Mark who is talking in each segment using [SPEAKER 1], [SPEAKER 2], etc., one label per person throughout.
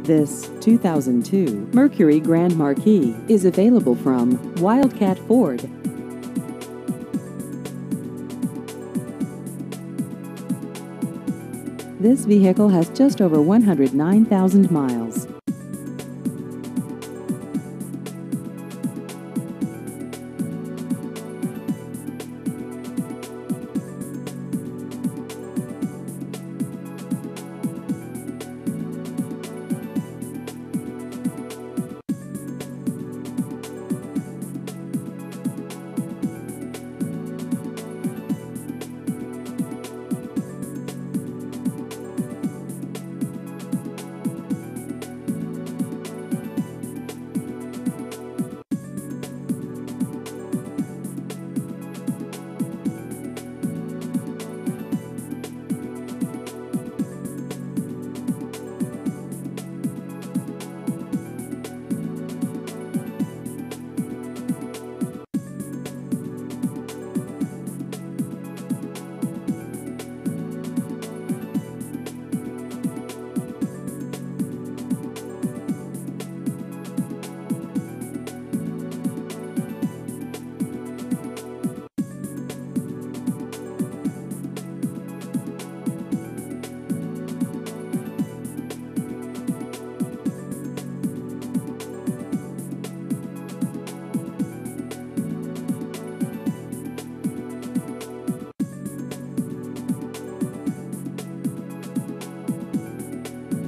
[SPEAKER 1] This 2002 Mercury Grand Marquis is available from Wildcat Ford. This vehicle has just over 109,000 miles.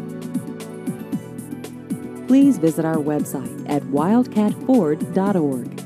[SPEAKER 1] Please visit our website at wildcatford.org.